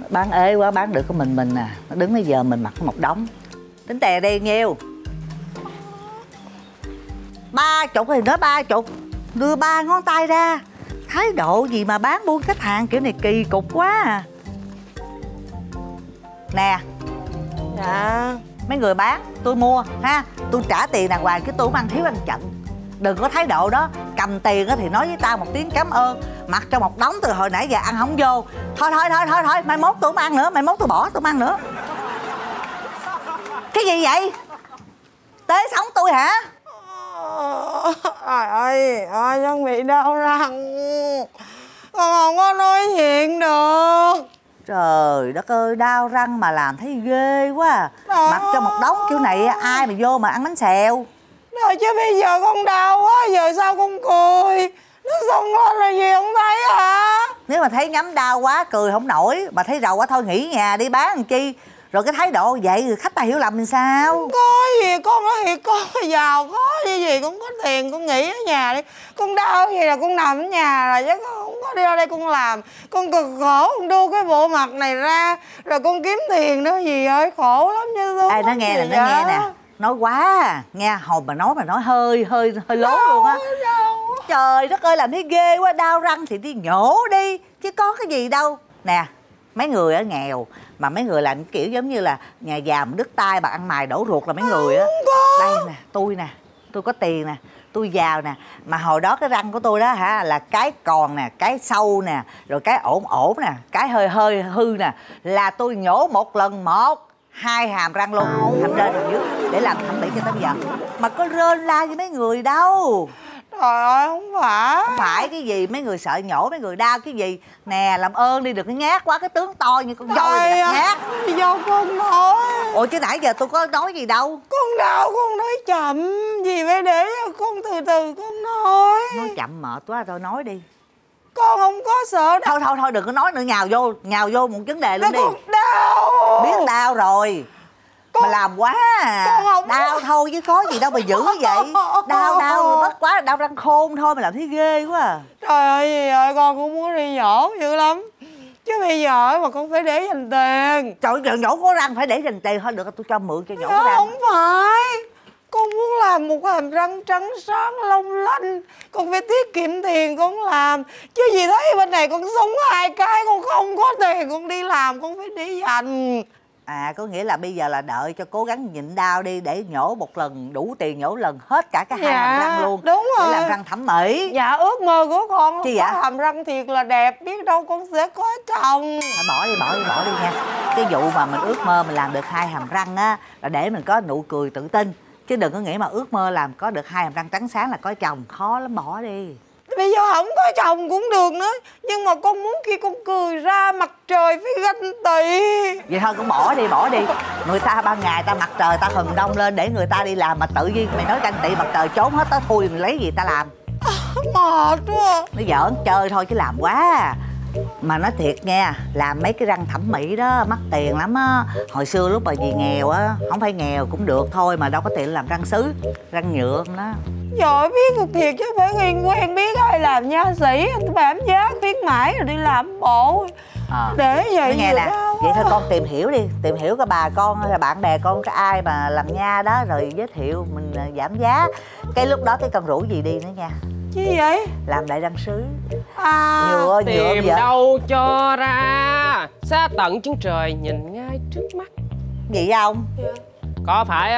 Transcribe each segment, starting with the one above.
Bán ế quá, bán được có mình à. Nó đứng bây giờ mình mặc một đống. Tính tè đi nhiêu? 30 thì nói 30. Đưa 3 ngón tay ra. Thái độ gì mà bán buôn khách hàng kiểu này kỳ cục quá à. Nè. Dạ. Mấy người bán, tôi mua ha. Tôi trả tiền đàng hoàng chứ tôi không ăn thiếu ăn chậm. Đừng có thái độ đó. Cầm tiền thì nói với tao một tiếng cảm ơn. Mặc cho một đống từ hồi nãy giờ ăn không vô. Thôi. Mai mốt tôi không ăn nữa. Mai mốt tôi bỏ, tôi không ăn nữa. Cái gì vậy? Tế sống tôi hả? Trời ơi, con bị đau răng. Con không có nói chuyện được. Trời đất ơi, đau răng mà làm thấy ghê quá à. Mặc cho một đống kiểu này ai mà vô mà ăn bánh xèo. Rồi chứ bây giờ con đau quá, giờ sao con cười? Nó xông lên là gì không thấy hả? Nếu mà thấy nhắm đau quá cười không nổi, mà thấy rầu quá thôi nghỉ nhà đi bán làm chi. Rồi cái thái độ vậy rồi khách ta hiểu lầm làm sao? Không có gì, con nói thiệt, con giàu có gì con có tiền con nghỉ ở nhà đi. Con đau gì là con nằm ở nhà rồi chứ con không có đi ra đây con làm. Con cực khổ, con đu cái bộ mặt này ra rồi con kiếm tiền nữa gì ơi, khổ lắm như tôi. Ê, nó nghe nè, nó nghe nè. Nói quá à. Nghe hồi mà nói hơi lố luôn á. Trời đất ơi, làm thấy ghê quá. Đau răng thì đi nhổ đi chứ có cái gì đâu. Nè, mấy người ở nghèo mà mấy người làm kiểu giống như là nhà già mà đứt tay mà ăn mày đổ ruột là mấy người á. Đây nè, tôi có tiền nè, tôi giàu nè. Mà hồi đó cái răng của tôi đó hả, là cái còn nè, cái sâu nè, rồi cái ổn nè, cái hơi hư nè, là tôi nhổ một lần 2 hàm răng luôn, hàm trên hàm dưới để làm thẩm mỹ cho tới bây giờ. Mà có rên la với mấy người đâu. Trời ơi, không phải. Không phải cái gì, mấy người sợ nhổ, mấy người đau cái gì. Nè, làm ơn đi, đừng có nhát quá, cái tướng to như con voi này nhát. Do con nói. Ủa chứ nãy giờ tôi có nói gì đâu. Con đau, con nói chậm. Gì phải để con từ từ con nói. Nói chậm mệt quá, thôi nói đi. Con không có sợ đâu. Thôi đừng có nói nữa, nhào vô một vấn đề luôn đi. Con đau. Biết đau rồi. Mà làm quá à. Đau thôi chứ có gì đâu mà dữ vậy. Đau bất quá là đau răng khôn thôi mà làm thấy ghê quá à. Trời ơi, gì ơi, con cũng muốn đi nhổ dữ lắm. Chứ bây giờ mà con phải để dành tiền. Trời ơi, nhổ có răng phải để dành tiền thôi. Được, tôi cho mượn cho nhổ cái răng. Không phải. Con muốn làm một hàm răng trắng sáng long lanh, con phải tiết kiệm tiền con làm. Chứ gì thấy bên này con sống 2 cái, con không có tiền con đi làm, con phải để dành. À, có nghĩa là bây giờ là đợi cho cố gắng nhịn đau đi để nhổ một lần, đủ tiền nhổ lần hết cả cái 2 hàm răng luôn. Đúng rồi. Để làm răng thẩm mỹ. Dạ, ước mơ của con Chi có vậy? hàm răng thiệt là đẹp, biết đâu con sẽ có chồng. Bỏ đi nha. Cái vụ mà mình ước mơ mình làm được 2 hàm răng á là để mình có nụ cười tự tin. Chứ đừng có nghĩ mà ước mơ làm có được 2 hàm răng trắng sáng là có chồng, khó lắm, bỏ đi. Bây giờ không có chồng cũng được nữa. Nhưng mà con muốn khi con cười ra mặt trời phải ganh tị. Vậy thôi cũng bỏ đi. Người ta ban ngày ta mặt trời ta hừng đông lên để người ta đi làm, mà tự nhiên mày nói ganh tị mặt trời trốn hết tới thui mình lấy gì ta làm. Mệt quá. Nó giỡn chơi thôi chứ làm quá à. Mà nói thiệt nha, làm mấy cái răng thẩm mỹ đó mắc tiền lắm á. Hồi xưa lúc mà dì nghèo á, không phải nghèo cũng được thôi mà đâu có tiền làm răng sứ, răng nhựa đó. Giỏi biết được thiệt chứ phải quen biết ai làm nha sĩ, giảm giá khuyến mãi rồi đi làm bộ. Để vậy nghe nè, vậy thôi con tìm hiểu đi, tìm hiểu cái bà con hay là bạn bè con có ai mà làm nha đó rồi giới thiệu mình giảm giá. Cái lúc đó cái con rủ gì đi nữa nha. Chi vậy? Làm đại răng sứ. Nhựa tìm đâu cho ra, xa tận chân trời nhìn ngay trước mắt. Gì không? Có phải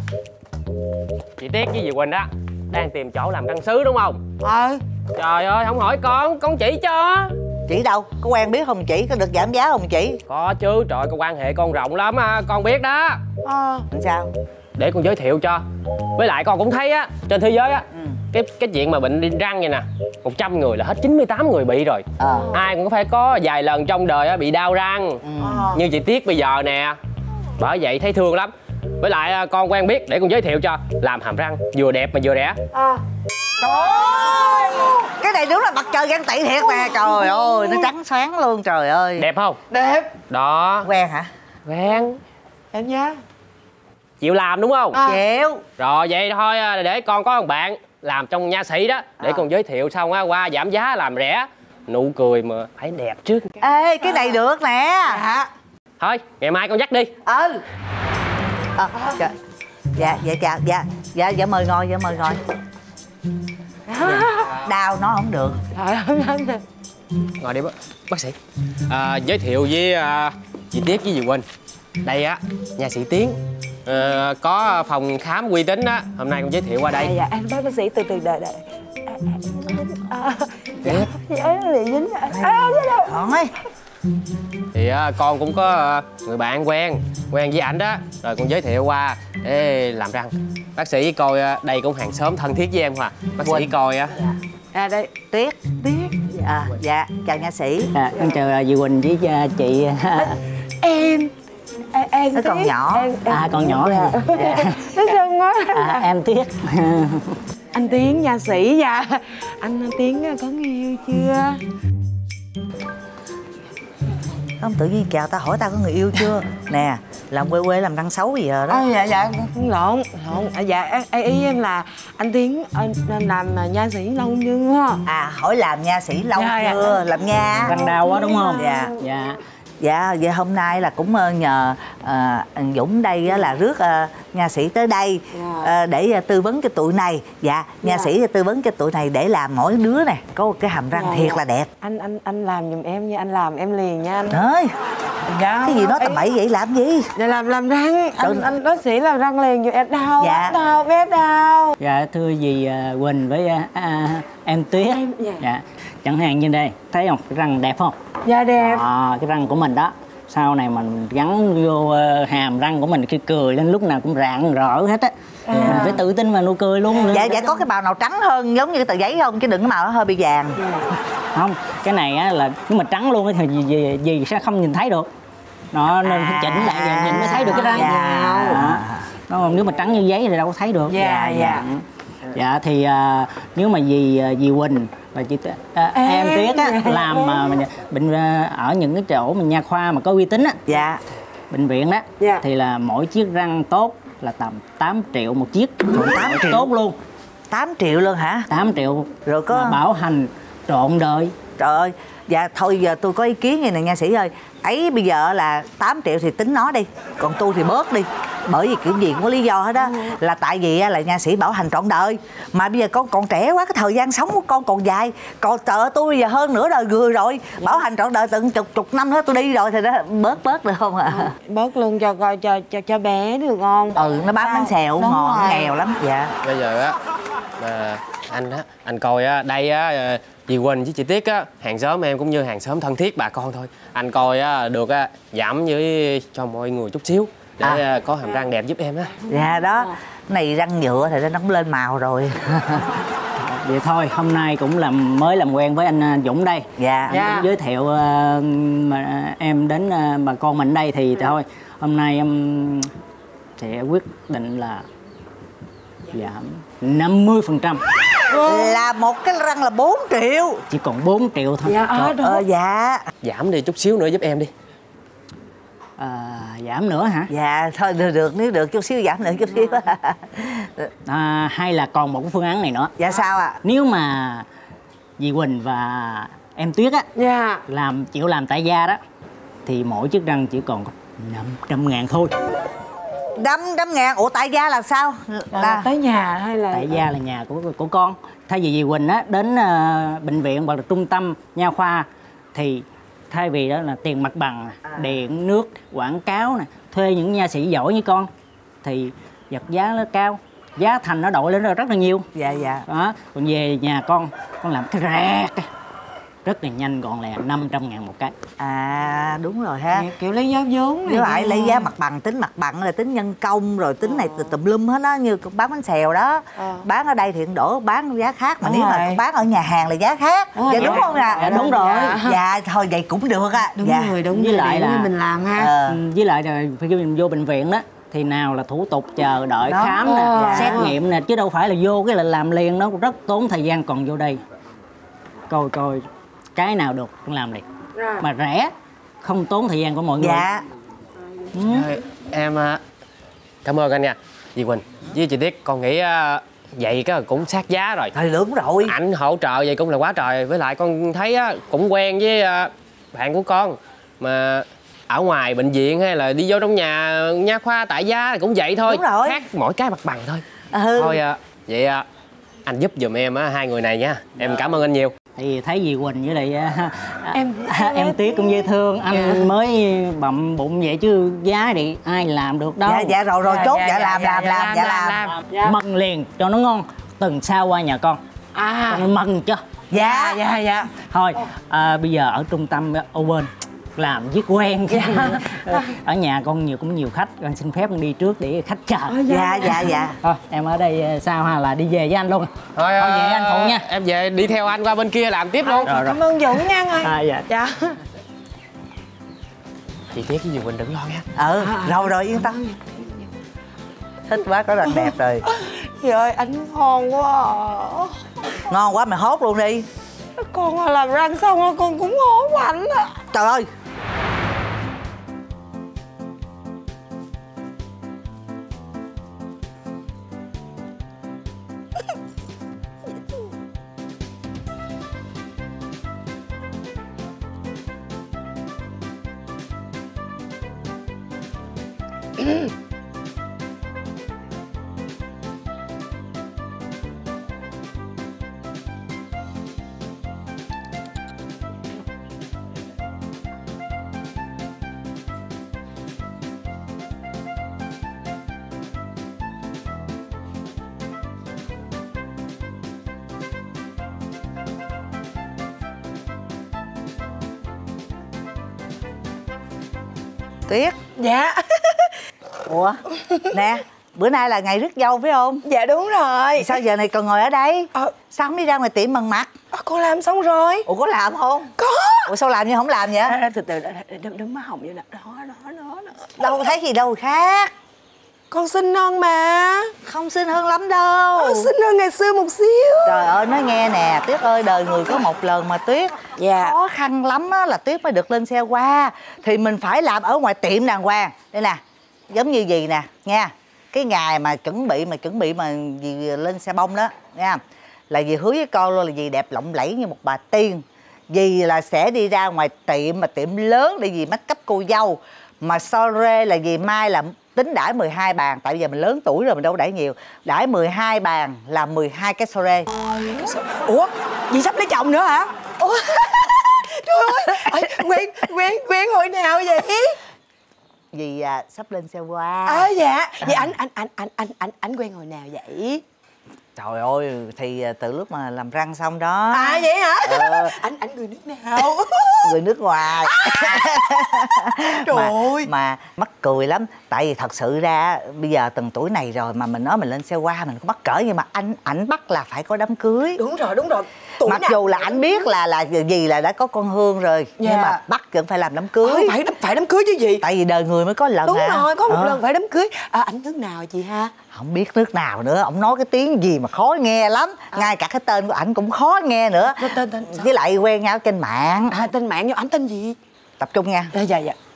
chị Tiết với dì Quỳnh đó đang tìm chỗ làm răng sứ đúng không? Trời ơi, không hỏi con chỉ cho. Chỉ đâu? Có quen biết không chị? Có được giảm giá không chị? Có chứ, trời, con quan hệ con rộng lắm á, con biết đó. Sao? Để con giới thiệu cho. Với lại con cũng thấy á, trên thế giới á, cái chuyện mà bệnh đi răng vậy nè, 100 người là hết 98 người bị rồi. Ai cũng phải có vài lần trong đời á bị đau răng. Như chị Tiết bây giờ nè. Bởi vậy thấy thương lắm. Với lại con quen biết, để con giới thiệu cho. Làm hàm răng vừa đẹp mà vừa rẻ. Trời ơi, cái này đúng là mặt trời ganh tị thiệt nè. Trời ơi, nó trắng sáng luôn, trời ơi. Đẹp không? Đẹp. Đó. Quen hả? Quen. Em nhá. Chịu làm đúng không? Chịu. Rồi vậy thôi, để con có một bạn làm trong nha sĩ đó, để con giới thiệu xong á qua giảm giá làm rẻ. nụ cười mà phải đẹp trước. Ê, cái này được nè. Dạ. Thôi ngày mai con dắt đi. Trời. Dạ chào. Dạ mời ngồi, dạ mời ngồi. Đau nó không được. Ngồi đi bác sĩ. Giới thiệu với chị Tiết với dì Quỳnh. Đây á, nha sĩ Tiến. Có phòng khám uy tín á, hôm nay con giới thiệu qua đây. Dạ anh bác sĩ từ từ đợi. Dạ em bị dính. Thôi. Thì con cũng có người bạn quen với ảnh đó, rồi con giới thiệu qua để làm răng. Bác sĩ coi đây cũng hàng xóm thân thiết với em mà. Bác sĩ coi á. Đây Tiết. Dạ chào nha sĩ. Con chào dì Quỳnh với chị. em Nó còn nhỏ. Con nhỏ. nó sưng quá. Em Tiết. Anh Tiến nha sĩ. Dạ anh Tiến có người yêu chưa? Không, tự nhiên chào tao hỏi tao có người yêu chưa. Nè, làm quê làm răng xấu bây giờ đó. Dạ lộn. Dạ ý em là anh Tiến làm nha sĩ lâu chưa? Hỏi làm nha sĩ lâu Dạ. chưa? Làm nha. Răng đau quá đúng không? Dạ. Dạ, vậy hôm nay là cũng nhờ anh Dũng đây là rước nha sĩ tới đây để tư vấn cho tụi này. Dạ, nha sĩ tư vấn cho tụi này để làm mỗi đứa này có một cái hàm răng thiệt là đẹp. Anh làm giùm em nha, anh làm em liền nha anh. Ơi, Dạ. cái gì nói tầm bậy vậy làm gì? Dạ làm răng. Anh bác sĩ làm răng liền giùm em. Đau. Dạ. Đau. Dạ thưa dì Quỳnh với em Tuyết. Dạ. Chẳng hạn như đây, thấy không? Cái răng đẹp không? Dạ đẹp. Cái răng của mình đó. Sau này mình gắn vô hàm răng của mình khi cười lên lúc nào cũng rạng rỡ hết á. Mình phải tự tin vào nụ cười luôn. Dạ có cái màu nào trắng hơn giống như cái tờ giấy không? Chứ đừng cái màu nó hơi bị vàng. Không, cái này á là nếu mà trắng luôn thì dì sẽ không nhìn thấy được. Nó nên phải chỉnh lại nhìn mới thấy được cái răng. Nó nếu mà trắng như giấy thì đâu có thấy được. Dạ thì nếu mà dì Quỳnh và chị em Tuyết á làm bệnh ở những cái chỗ mà nha khoa mà có uy tín á, bệnh viện đó, thì là mỗi chiếc răng tốt là tầm 8 triệu một chiếc. 8 triệu tốt luôn. 8 triệu luôn hả? 8 triệu rồi có mà bảo hành trọn đời. Trời ơi. Dạ thôi giờ tôi có ý kiến vậy nè nha sĩ ơi. Ấy bây giờ là 8 triệu thì tính nó đi, còn tôi thì bớt đi. Bởi vì kiểu gì cũng có lý do hết đó. Là tại vì là nha sĩ bảo hành trọn đời. Mà bây giờ con còn trẻ quá, cái thời gian sống của con còn dài. Còn trời tôi bây giờ hơn nửa đời người rồi. Bảo hành trọn đời từng chục năm nữa tôi đi rồi thì nó bớt được không ạ? Bớt luôn cho coi cho bé được không? Nó bán bánh xèo ngon, nghèo lắm. Dạ. Bây giờ á anh coi á, đây á dì Quỳnh với chị Tiết á, hàng xóm em cũng như hàng xóm thân thiết bà con thôi. Anh coi á được á giảm với cho mọi người chút xíu để có hàm răng đẹp giúp em á. Dạ đó. Này răng nhựa thì nó cũng lên màu rồi. Vậy thôi, hôm nay cũng mới làm quen với anh Dũng đây. Anh cũng giới thiệu mà em đến bà con mình đây thì thôi. Hôm nay em sẽ quyết định là giảm 50%. Là một cái răng là 4 triệu. Chỉ còn 4 triệu thôi. Dạ. Giảm đi chút xíu nữa giúp em đi. Giảm nữa hả? Dạ thôi được, nếu được chút xíu giảm nữa chút xíu. Hay là còn một cái phương án này nữa. Dạ sao ạ? Nếu mà dì Quỳnh và em Tuyết á chịu làm tại gia đó thì mỗi chiếc răng chỉ còn 500.000 thôi. 500.000? Ủa tại gia là sao? Là tới nhà hay là tại gia là nhà của con. Thay vì dì Quỳnh á đến bệnh viện hoặc là trung tâm nha khoa thì thay vì đó là tiền mặt bằng, điện, nước, quảng cáo nè, thuê những nha sĩ giỏi như con thì vật giá nó cao, giá thành nó đội lên rất là nhiều. Dạ đó. Còn về nhà con làm cái rẹt rất là nhanh gọn lẹ, 500.000 một cái. Đúng rồi ha. Kiểu lấy giá vốn này. Nếu phải lấy giá mặt bằng, tính mặt bằng là tính nhân công rồi tính này tùm lum hết đó. Như bán bánh xèo đó, bán ở đây thì đổ bán giá khác, mà nếu mà bán ở nhà hàng là giá khác. Dạ đúng không ạ? Dạ đúng rồi. Dạ thôi vậy cũng được á. Đúng rồi, đúng. Với lại là mình làm ha. Với lại là khi mình vô bệnh viện đó thì nào là thủ tục chờ đợi khám nè, xét nghiệm nè, chứ đâu phải là vô cái là làm liền, nó rất tốn thời gian. Còn vô đây coi cái nào được cũng làm liền, mà rẻ, không tốn thời gian của mọi người. Em cảm ơn anh nha dì Quỳnh với chị Tiết. Con nghĩ vậy cái cũng sát giá rồi. Thì đúng rồi. Anh hỗ trợ vậy cũng là quá trời. Với lại con thấy á cũng quen với bạn của con mà ở ngoài bệnh viện hay là đi vô trong nhà nha khoa tại gia cũng vậy thôi. Đúng rồi. Khác mỗi cái mặt bằng thôi. Thôi vậy anh giúp giùm em á hai người này nha. Em cảm ơn anh nhiều. Thì thấy dì Quỳnh với lại em Tuyết cũng dễ thương. Anh mới bậm bụng vậy chứ giá thì ai làm được đâu. Dạ rồi chốt. Làm. Mần liền cho nó ngon. Tuần sau qua nhà con mần cho. Dạ. Thôi bây giờ ở trung tâm Open làm với quen. Ở nhà con cũng nhiều khách, con xin phép con đi trước để khách chờ. Dạ. Thôi em ở đây sao ha là đi về với anh luôn. Thôi về anh phụ nha. Em về đi theo anh qua bên kia làm tiếp luôn. Rồi. Cảm ơn Dũng nha ơi. Dạ. Chị Tuyết với dì Quỳnh đừng lo nha. Rồi yên tâm. Thích quá, có đợt đẹp rồi. Dì ơi anh ngon quá à. Ngon quá mày hốt luôn đi. Con làm răng xong rồi con cũng hốt ảnh á. Trời ơi. Tuyết. Dạ. Ủa nè, bữa nay là ngày rước dâu phải không? Dạ đúng rồi. Sao giờ này còn ngồi ở đây? Sao không đi ra ngoài tiệm bằng mặt? Con làm xong rồi. Ủa có làm không? Có. Ủa sao làm như không làm vậy? Từ từ đứng má hồng vậy nè. Đó. Đâu thấy gì đâu khác. Con xinh hơn mà. Không xinh hơn lắm đâu. Xinh hơn ngày xưa một xíu. Trời ơi nói nghe nè Tuyết ơi, đời người có một lần mà Tuyết. Dạ. Khó khăn lắm á là Tuyết mới được lên xe qua. Thì mình phải làm ở ngoài tiệm đàng hoàng. Đây nè, giống như gì nè nha. Cái ngày mà chuẩn bị mà dì lên xe bông đó nha, là dì hứa với con luôn là dì đẹp lộng lẫy như một bà tiên. Dì là sẽ đi ra ngoài tiệm mà tiệm lớn để dì make up cô dâu. Mà soirée là dì mai là tính đãi 12 bàn. Tại giờ mình lớn tuổi rồi mình đâu có đãi nhiều. Đãi 12 bàn là 12 cái soirée. Ủa dì sắp lấy chồng nữa hả? Ủa trời ơi, quen hồi nào vậy? Dì sắp lên xe qua. Dạ. Vậy anh quen hồi nào vậy? Trời ơi, thì từ lúc mà làm răng xong đó. Vậy hả? Anh người nước nào? Người nước ngoài. Trời ơi. Mà mắc cười lắm. Tại vì thật sự ra bây giờ từng tuổi này rồi mà mình nói mình lên xe qua mình cũng mắc cỡ. Nhưng mà ảnh bắt là phải có đám cưới. Đúng rồi. Tuổi mặc dù là ảnh biết là gì là đã có con Hương rồi. Nhưng mà bắt vẫn phải làm đám cưới. Phải đám cưới chứ gì. Tại vì đời người mới có lần. Đúng rồi, có một lần phải đám cưới. Ảnh nước nào chị ha? Không biết nước nào nữa. Ông nói cái tiếng gì mà khó nghe lắm. Ngay cả cái tên của ảnh cũng khó nghe nữa. Tên với lại quen nhau trên mạng. Tên mạng nhưng ảnh tên gì? Tập trung nha. Dạ.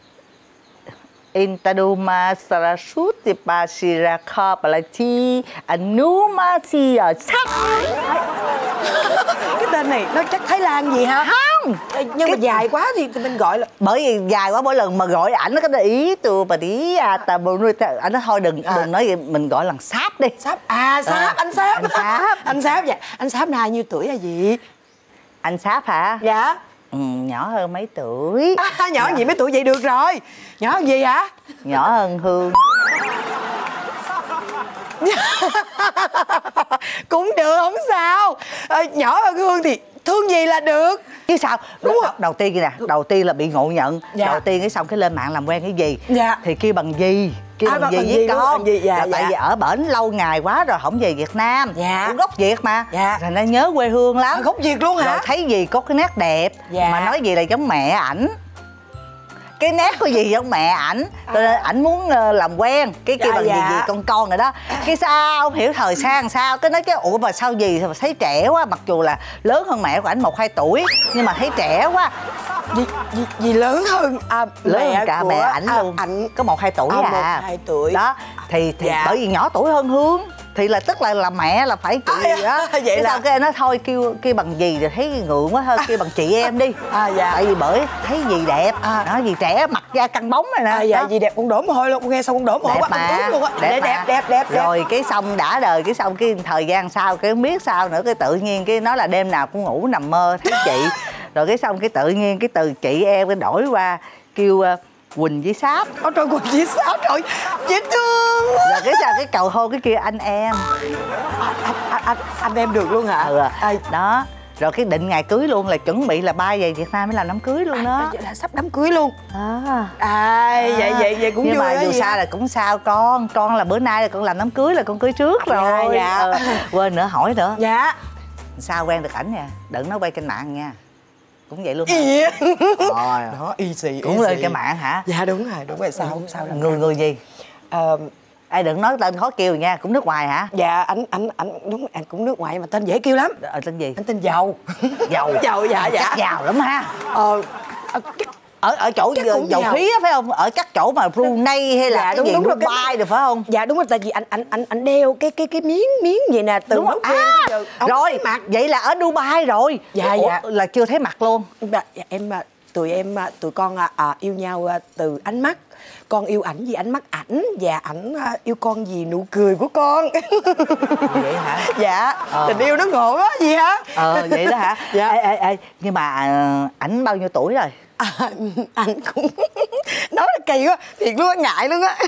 Intaduma Sarasuti Pasiraka Palati Anuma Sia Sắc. Cái tên này nó chắc Thái Lan gì hả? Không. Nhưng mà dài quá thì mình gọi là. Bởi vì dài quá mỗi lần mà gọi ảnh nó cái ý từ bà tí ảnh nói thôi đừng nói vậy, mình gọi là Sáp đi. Sáp. Sáp. Anh Sáp. Dạ. Anh Sáp này nhiêu tuổi là gì? Anh Sáp hả? Dạ. Nhỏ hơn mấy tuổi. Nhỏ gì mấy tuổi vậy được rồi. Nhỏ hơn gì hả? Nhỏ hơn Hương. Cũng được không sao. Nhỏ hơn Hương thì thương gì là được chứ sao. Đúng rồi. Đầu tiên kìa nè, đầu tiên là bị ngộ nhận. Dạ. Đầu tiên cái xong cái lên mạng làm quen cái gì. Dạ. Thì kêu bằng gì bằng gì với con. Dạ. Tại vì ở bển lâu ngày quá rồi không về Việt Nam. Dạ. Cũng gốc Việt mà. Dạ. Thành ra nhớ quê hương lắm. Gốc Việt luôn hả? Rồi thấy gì có cái nét đẹp. Dạ. Mà nói gì là giống mẹ ảnh. Cái nét của gì giống mẹ ảnh. Cho nên ảnh muốn làm quen. Cái kêu bằng gì con rồi đó. Cái sao không hiểu thời sang sao. Cái nói chứ ủa mà sao gì mà thấy trẻ quá. Mặc dù là lớn hơn mẹ của ảnh 1-2 tuổi. Nhưng mà thấy trẻ quá. Gì lớn hơn lớn hơn cả mẹ ảnh luôn. Ảnh có 1-2 tuổi 1-2 tuổi đó. Thì dạ. Bởi vì nhỏ tuổi hơn Hương. thì là tức là mẹ là phải chị đó. Vậy cái là sao cái nói thôi kêu bằng dì rồi thấy ngượng quá, thôi kêu bằng chị em đi. Dạ. Tại vì bởi thấy dì đẹp, đó dì trẻ mặt da căng bóng này nè. Dạ dì đẹp, con đổ mồ hôi luôn, con nghe xong con đổ mồ hôi Đẹp quá, mà. luôn á. Đẹp. Rồi cái xong đã đời, cái xong cái thời gian sau cái không biết sao nữa, cái tự nhiên cái nói là đêm nào cũng ngủ nằm mơ thấy chị. Rồi cái xong cái tự nhiên cái từ chị em cái đổi qua kêu Quỳnh với Sáp. Ôi trời, Quỳnh với Sáp rồi, dễ thương quá. Rồi cái sao cái cầu hôn cái kia anh em. Anh em được luôn hả? Đó. Rồi cái định ngày cưới luôn, là chuẩn bị là bay về Việt Nam mới làm đám cưới luôn đó. Vậy là sắp đám cưới luôn. Vậy cũng nhưng vui. mà dù sao là cũng sao con là bữa nay là con làm đám cưới là con cưới trước rồi. Dạ. Quên nữa hỏi nữa. Dạ. Sao quen được ảnh nha, đừng nói quay trên mạng nha. Cũng vậy luôn hả? Đó, easy. Cũng lên trên mạng hả? Dạ đúng rồi, sao là người gì? Ai đừng nói tên khó kêu nha, cũng nước ngoài hả? Dạ anh đúng, anh cũng nước ngoài mà tên dễ kêu lắm. Tên gì? Anh tên Giàu. Giàu, dạ. Chắc giàu lắm ha. Ở chỗ dầu khí á phải không? Ở các chỗ mà Brunei hay là cái gì Dubai được phải không? Dạ đúng rồi, tại vì anh đeo cái miếng vậy nè từ lúc quen giờ. Rồi mặt vậy là ở Dubai rồi. Dạ. Là chưa thấy mặt luôn. Tụi con yêu nhau từ ánh mắt. Con yêu ảnh vì ánh mắt ảnh, và ảnh yêu con vì nụ cười của con. Vậy hả? Dạ. Tình yêu nó ngộ quá gì hả? Vậy đó hả? Dạ. Ê, nhưng mà ảnh bao nhiêu tuổi rồi? Anh cũng nói là kỳ quá, thiệt luôn á, ngại luôn á.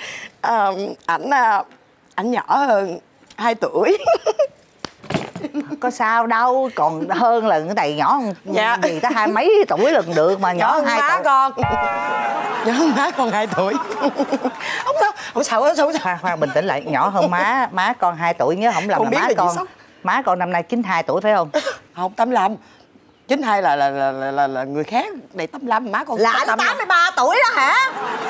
Ảnh nhỏ hơn 2 tuổi. Có sao đâu, còn hơn là cái này nhỏ hơn. Dạ. Gì ta 20 mấy tuổi là được mà nhỏ hơn 2 má tuổi. con. Nhỏ hơn má con 2 tuổi. Không sao. Khoan bình tĩnh lại, nhỏ hơn má con 2 tuổi, nhớ không lầm Không là biết má là con. gì sốc. Má con năm nay 92 tuổi phải không? Không, 85. 92 là người khác, này 85, má con là anh 83 tuổi đó hả?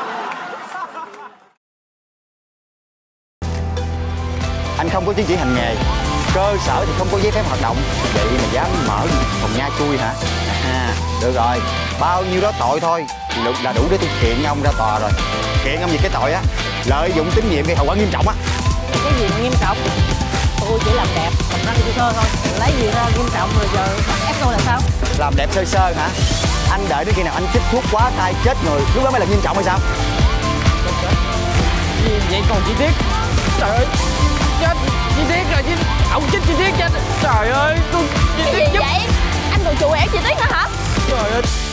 Anh không có chứng chỉ hành nghề, cơ sở thì không có giấy phép hoạt động, vậy mà dám mở phòng nha chui hả? Được rồi, bao nhiêu đó tội thôi là đủ để tôi kiện ông ra tòa rồi. Kiện ông vì cái tội á lợi dụng tín nhiệm gây hậu quả nghiêm trọng á. Cái gì nghiêm trọng? Tôi chỉ làm đẹp, làm răng sơ sơ thôi, lấy gì ra nghiêm trọng rồi giờ ép tôi là sao? Làm đẹp sơ sơ hả? Anh đợi đến khi nào anh chích thuốc quá tay chết người, lúc đó mới là nghiêm trọng hay sao? Vậy còn chi tiết? Trời ơi, chết chi tiết rồi chứ, ông chích chi tiết chết. Trời ơi, tôi chi tiết giúp. Vậy anh còn chùi ẻo chi tiết nữa hả? Trời ơi,